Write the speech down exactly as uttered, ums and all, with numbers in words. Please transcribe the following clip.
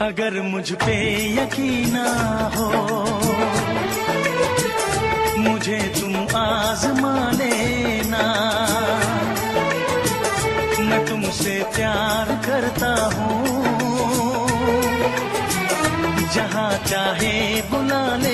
अगर मुझ पे यकीन ना हो, मुझे तुम आजमा लेना। मैं तुमसे प्यार करता हूँ, जहाँ चाहे बुला ले।